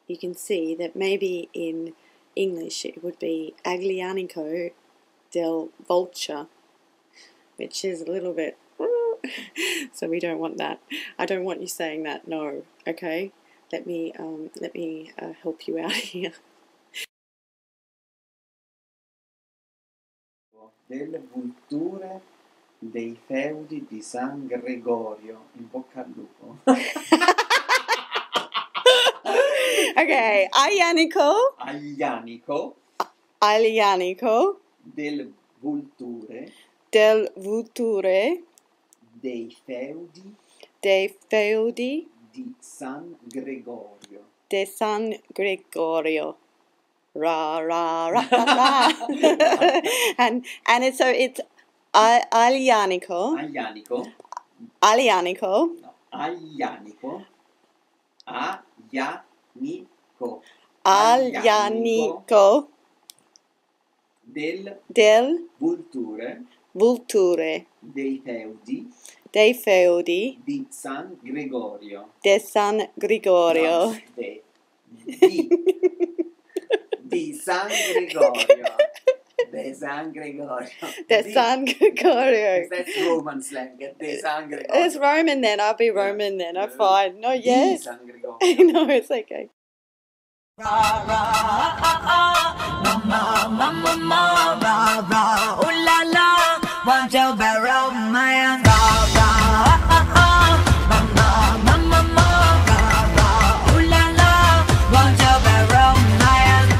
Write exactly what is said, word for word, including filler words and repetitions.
you can see that maybe in English it would be Aglianico del Vulture, which is a little bit, so we don't want that. I don't want you saying that, no, okay? Let me, um, let me uh, help you out here. Del Vulture dei Feudi di San Gregorio. In bocca al lupo. Okay, Aglianico. Aglianico. Aglianico. Del Vulture. Del Vulture. Dei Feudi. Dei Feudi. Di San Gregorio. De San Gregorio. Ra ra ra ra ra. and and it's so it's uh, Aglianico. Aglianico. Aglianico. No, Aglianico. Aglianico. Aglianico. Del Del Vulture. Vulture. Dei Feudi. Dei Feudi. Di San Gregorio. De San Gregorio. No, de. Di. Di San Gregorio. De San Gregorio. De Di. San Gregorio. That's Roman slang. De San Gregorio. It's Roman then. I'll be Roman yeah. then. I'm fine. No, yes. Di San Gregorio. No, it's okay. Ra, ra, ah, ah, ah.